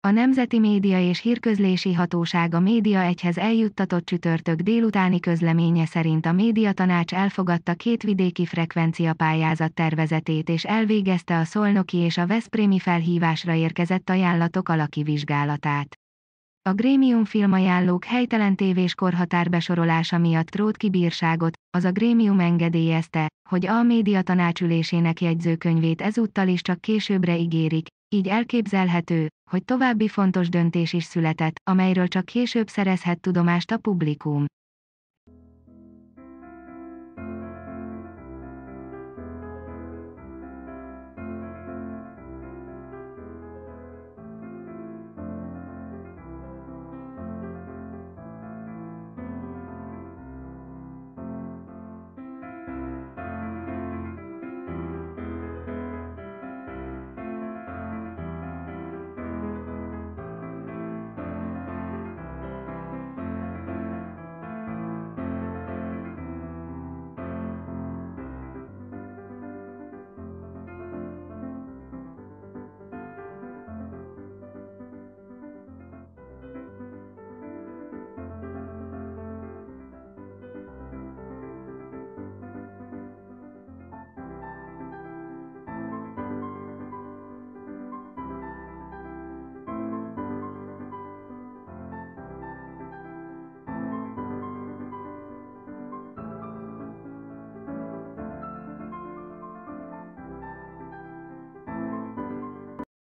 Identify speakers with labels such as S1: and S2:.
S1: A Nemzeti Média és Hírközlési Hatóság a Média Egyhez eljuttatott csütörtök délutáni közleménye szerint a Médiatanács elfogadta 2 vidéki frekvenciapályázat tervezetét és elvégezte a szolnoki és a veszprémi felhívásra érkezett ajánlatok alaki vizsgálatát. A Grémium filmajánlók helytelen tévés korhatár besorolása miatt rótt ki bírságot, az a Grémium engedélyezte, hogy a Médiatanács ülésének jegyzőkönyvét ezúttal is csak későbbre ígérik, így elképzelhető, hogy további fontos döntés is született, amelyről csak később szerezhet tudomást a publikum.